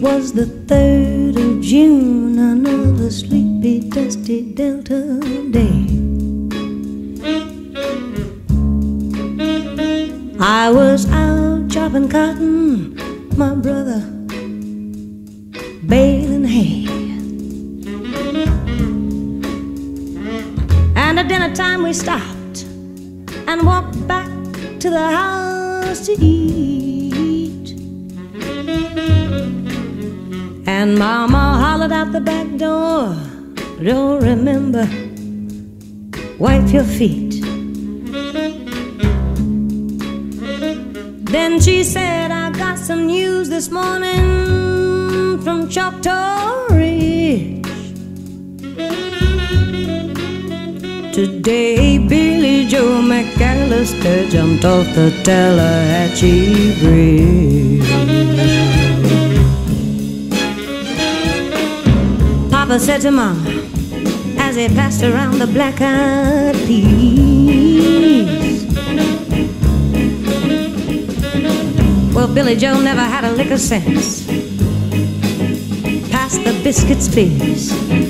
was the 3rd of June, another sleepy, dusty Delta day. I was out chopping cotton, my brother baling hay. And at dinner time we stopped and walked back to the house to eat. And Mama hollered out the back door, "Don't remember, wipe your feet." Then she said, "I got some news this morning from Choctaw Ridge. Today Billy Joe McAllister jumped off the Tallahatchie Bridge." Papa said to Mama as he passed around the black-eyed peas, "Well, Billy Joe never had a lick of sense. Pass the biscuits, please.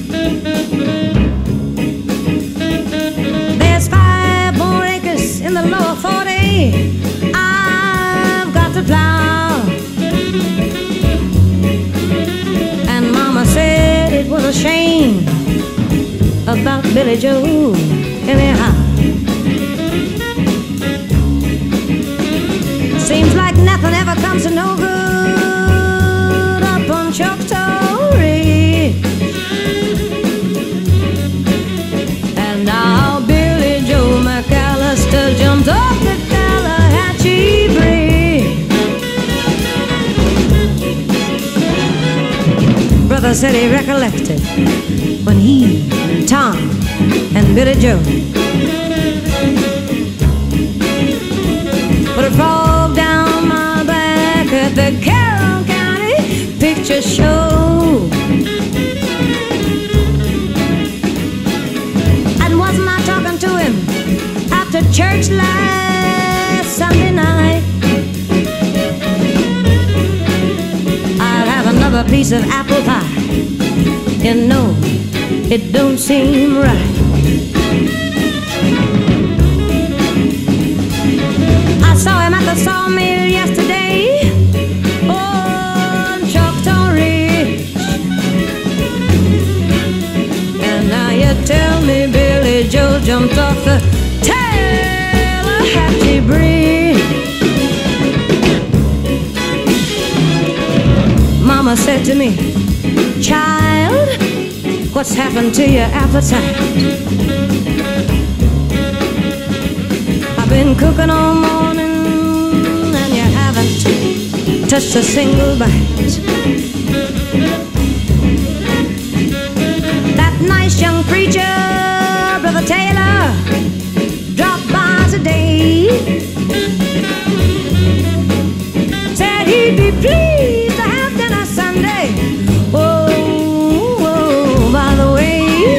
There's 5 more acres in the lower 40 I've got to plow." And Mama said it was a shame about Billy Joe anyhow. Seems like nothing ever comes to no good up on Choctaw Ridge. And now Billy Joe McAllister jumped off the Tallahatchie Bridge. Brother said he recollected when he, Tom, and Billy Joe put a frog down my back at the Carroll County Picture Show. And wasn't I talking to him after church last Sunday night? I'll have another piece of apple pie. You know, it don't seem right. I saw him at the sawmill yesterday on Choctaw Ridge. And now you tell me Billy Joe jumped off the Tallahatchie Bridge. Mama said to me, "Child, what's happened to your appetite? I've been cooking all morning and you haven't touched a single bite. That nice young preacher, Brother Taylor, dropped by today. Said he'd be pleased to have dinner Sunday. Whoa, whoa, by the way,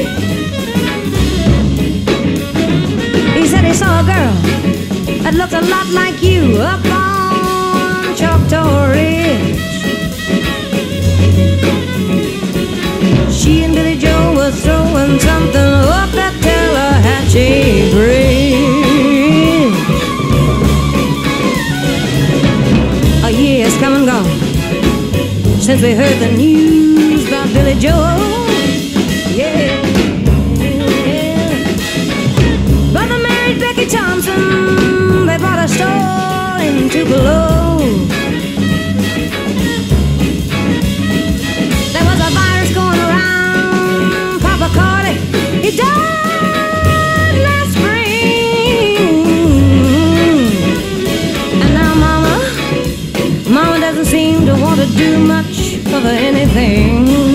he said he saw a girl that looked a lot like you up on Choctaw Ridge. She and Billy Joe were throwing something up that Tallahatchie Bridge. A year has come and gone since we heard the news about Billy Joe. Yeah. Brother married Becky Thompson. They bought a store in Tupelo. There was a virus going around. Papa Carly, he died last spring. And now Mama doesn't seem to want to do much of anything.